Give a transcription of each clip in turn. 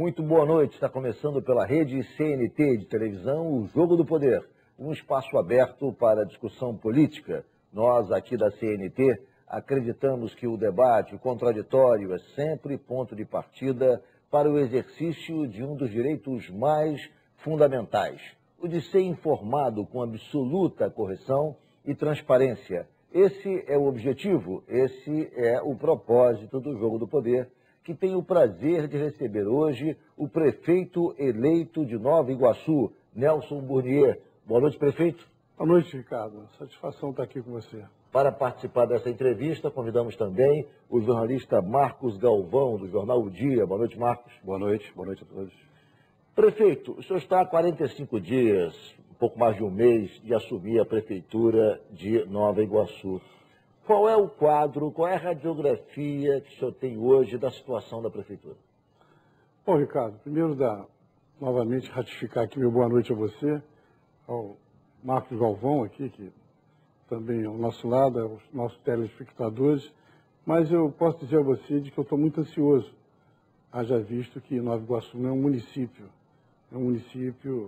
Muito boa noite. Está começando pela rede CNT de televisão, o Jogo do Poder, um espaço aberto para discussão política. Nós, aqui da CNT, acreditamos que o debate, o contraditório, é sempre ponto de partida para o exercício de um dos direitos mais fundamentais, o de ser informado com absoluta correção e transparência. Esse é o objetivo, esse é o propósito do Jogo do Poder, que tem o prazer de receber hoje o prefeito eleito de Nova Iguaçu, Nelson Burnier. Boa noite, prefeito. Boa noite, Ricardo. Satisfação estar aqui com você. Para participar dessa entrevista, convidamos também o jornalista Marcos Galvão, do jornal O Dia. Boa noite, Marcos. Boa noite a todos. Prefeito, o senhor está há 45 dias, um pouco mais de um mês, de assumir a prefeitura de Nova Iguaçu. Qual é o quadro, qual é a radiografia que o senhor tem hoje da situação da prefeitura? Bom, Ricardo, primeiro novamente ratificar aqui meu boa noite a você, ao Marcos Galvão aqui, que também ao nosso lado, aos nossos telespectadores, mas eu posso dizer a você de que eu estou muito ansioso, haja visto que Nova Iguaçu não é um município, é um município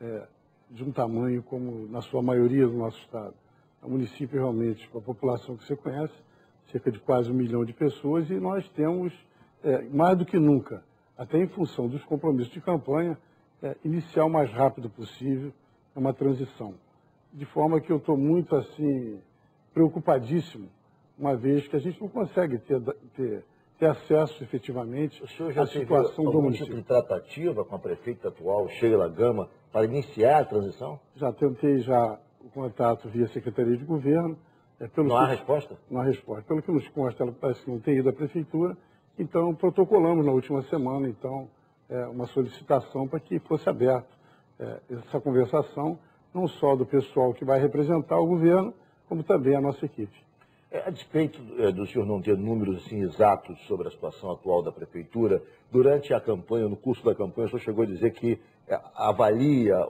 de um tamanho como na sua maioria do nosso estado. É um município realmente com a população que você conhece, cerca de quase 1 milhão de pessoas, e nós temos, mais do que nunca, até em função dos compromissos de campanha, iniciar o mais rápido possível uma transição. De forma que eu estou muito, assim, preocupadíssimo, uma vez que a gente não consegue ter acesso, efetivamente, à situação do município. Tipo de tratativa com a prefeita atual, Sheila Gama, para iniciar a transição? Já tentei o contato via Secretaria de Governo. Não há resposta? Não há resposta. Pelo que nos consta, ela parece que não tem ido à Prefeitura, então protocolamos na última semana, uma solicitação para que fosse aberta essa conversação, não só do pessoal que vai representar o governo, como também a nossa equipe. A despeito do senhor não ter números assim, exatos sobre a situação atual da Prefeitura, durante a campanha, no curso da campanha, o senhor chegou a dizer que avalia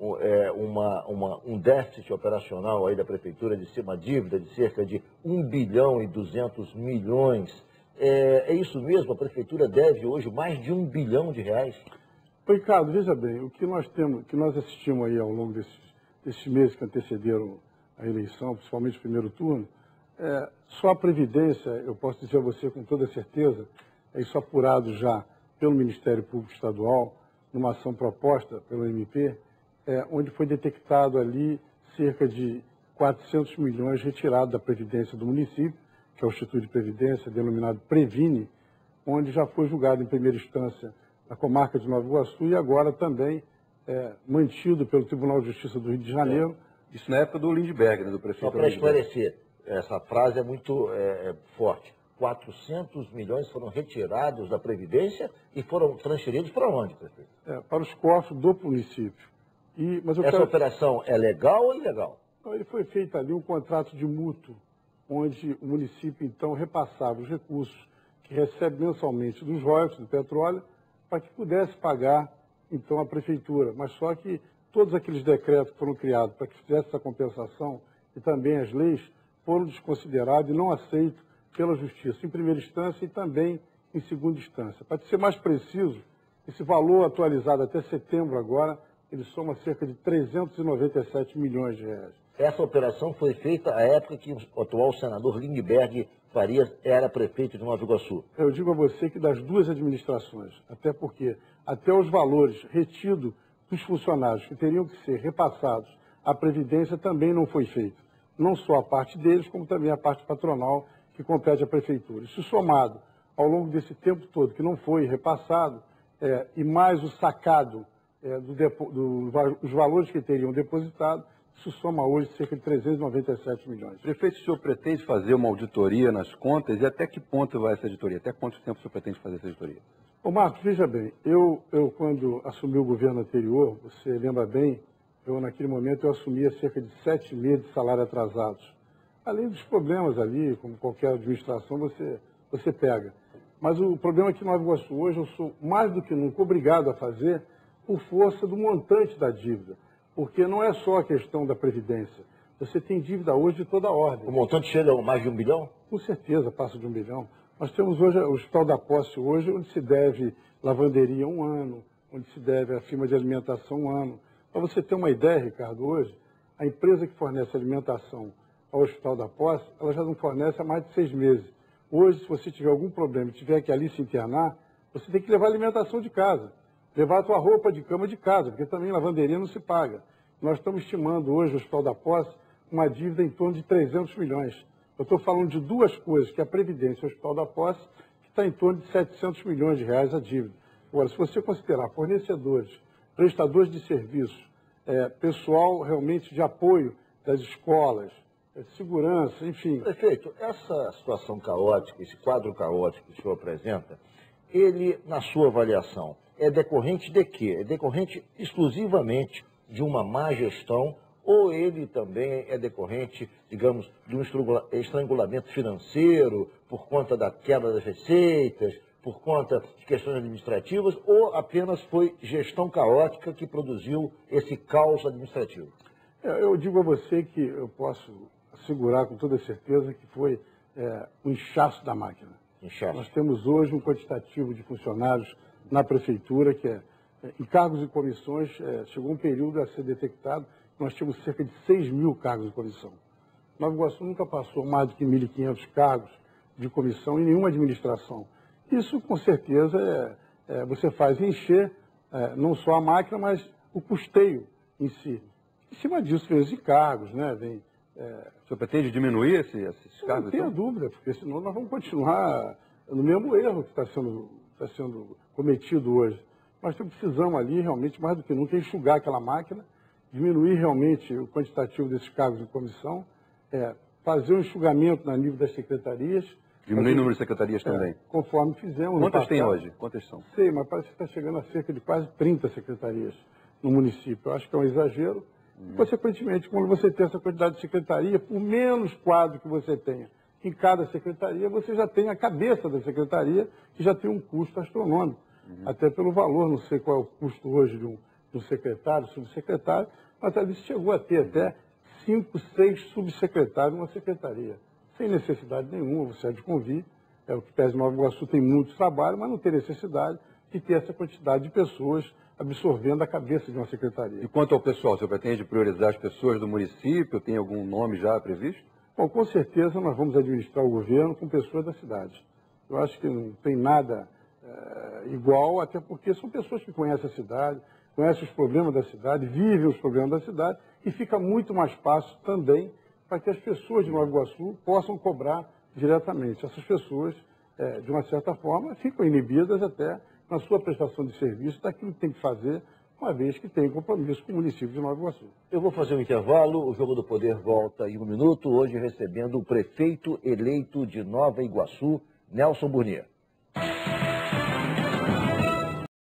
um déficit operacional aí da Prefeitura de ser uma dívida de cerca de 1 bilhão e 200 milhões. É isso mesmo? A Prefeitura deve hoje mais de 1 bilhão de reais? Ricardo, veja bem, o que nós assistimos aí ao longo desses meses que antecederam a eleição, principalmente o primeiro turno, só a Previdência, eu posso dizer a você com toda certeza, isso apurado já pelo Ministério Público Estadual, numa ação proposta pelo MP, onde foi detectado ali cerca de 400 milhões retirados da Previdência do município, que é o Instituto de Previdência, denominado Previne, onde já foi julgado em primeira instância na comarca de Nova Iguaçu e agora também mantido pelo Tribunal de Justiça do Rio de Janeiro. Isso na época do Lindbergh, né, do prefeito. Só para esclarecer, essa frase é muito forte. 400 milhões foram retirados da Previdência e foram transferidos para onde, prefeito? Para os cofres do município. Essa operação é legal ou ilegal? Ele foi feito ali um contrato de mútuo, onde o município, então, repassava os recursos que recebe mensalmente dos royalties do petróleo para que pudesse pagar, então, a Prefeitura. Mas só que todos aqueles decretos que foram criados para que fizesse essa compensação e também as leis foram desconsiderados e não aceitos pela Justiça, em primeira instância e também em segunda instância. Para ser mais preciso, esse valor atualizado até setembro agora, ele soma cerca de 397 milhões de reais. Essa operação foi feita à época que o atual senador Lindbergh Farias era prefeito de Nova Iguaçu. Eu digo a você que das duas administrações, até porque até os valores retidos dos funcionários que teriam que ser repassados à Previdência também não foi feito. Não só a parte deles, como também a parte patronal que compete à Prefeitura. Isso somado ao longo desse tempo todo que não foi repassado, e mais o sacado dos valores que teriam depositado, isso soma hoje cerca de 397 milhões. Prefeito, o senhor pretende fazer uma auditoria nas contas e até que ponto vai essa auditoria? Até quanto tempo o senhor pretende fazer essa auditoria? Ô Marcos, veja bem, eu quando assumi o governo anterior, você lembra bem, naquele momento eu assumia cerca de 7 meses de salário atrasados. Além dos problemas ali, como qualquer administração, você pega. Mas o problema é que em Nova Iguaçu hoje eu sou mais do que nunca obrigado a fazer por força do montante da dívida. Porque não é só a questão da Previdência. Você tem dívida hoje de toda a ordem. O montante chega a mais de 1 bilhão? Com certeza passa de 1 bilhão. Nós temos hoje o Hospital da Posse hoje, onde se deve lavanderia 1 ano, onde se deve a firma de alimentação 1 ano. Para você ter uma ideia, Ricardo, hoje, a empresa que fornece alimentação ao Hospital da Posse, ela já não fornece há mais de 6 meses. Hoje, se você tiver algum problema e tiver que ali se internar, você tem que levar alimentação de casa, levar a tua roupa de cama de casa, porque também lavanderia não se paga. Nós estamos estimando hoje, o Hospital da Posse, uma dívida em torno de 300 milhões. Eu estou falando de 2 coisas, que é a Previdência e o Hospital da Posse, que está em torno de 700 milhões de reais a dívida. Agora, se você considerar fornecedores, prestadores de serviços, pessoal realmente de apoio das escolas, segurança, enfim. Prefeito, essa situação caótica, esse quadro caótico que o senhor apresenta, ele, na sua avaliação, é decorrente de quê? É decorrente exclusivamente de uma má gestão ou ele também é decorrente, digamos, de um estrangulamento financeiro por conta da queda das receitas, por conta de questões administrativas, ou apenas foi gestão caótica que produziu esse caos administrativo? Eu digo a você que eu posso assegurar com toda certeza que foi o inchaço da máquina. Inchaço. Nós temos hoje um quantitativo de funcionários na prefeitura que em cargos e comissões, chegou um período a ser detectado, nós tínhamos cerca de 6 mil cargos de comissão. Nova Iguaçu nunca passou mais do que 1.500 cargos de comissão em nenhuma administração. Isso, com certeza, você faz encher não só a máquina, mas o custeio em si. Em cima disso, vem os encargos, né? O senhor pretende diminuir esses cargos? Não tenha dúvida, porque senão nós vamos continuar no mesmo erro que está sendo cometido hoje. Nós precisamos ali, realmente, mais do que nunca, enxugar aquela máquina, diminuir realmente o quantitativo desses cargos de comissão, fazer um enxugamento no nível das secretarias. Diminuir o número de secretarias também. Conforme fizemos. Quantas tem hoje? Quantas são? Sei, mas parece que está chegando a cerca de quase 30 secretarias no município. Eu acho que é um exagero. Consequentemente, quando você tem essa quantidade de secretaria, por menos quadro que você tenha em cada secretaria, você já tem a cabeça da secretaria, que já tem um custo astronômico. Até pelo valor, não sei qual é o custo hoje de um secretário, subsecretário, mas ali chegou a ter até 5, 6 subsecretários numa secretaria. Sem necessidade nenhuma, você há de convir. O que pese Nova Iguaçu tem muito trabalho, mas não tem necessidade de ter essa quantidade de pessoas absorvendo a cabeça de uma secretaria. E quanto ao pessoal, o senhor pretende priorizar as pessoas do município? Tem algum nome já previsto? Bom, com certeza nós vamos administrar o governo com pessoas da cidade. Eu acho que não tem nada igual, até porque são pessoas que conhecem a cidade, conhecem os problemas da cidade, vivem os problemas da cidade, e fica muito mais fácil também para que as pessoas de Nova Iguaçu possam cobrar diretamente. Essas pessoas, de uma certa forma, ficam inibidas até na sua prestação de serviço daquilo que tem que fazer, uma vez que tem compromisso com o município de Nova Iguaçu. Eu vou fazer um intervalo, o Jogo do Poder volta em 1 minuto, hoje recebendo o prefeito eleito de Nova Iguaçu, Nelson Burnier.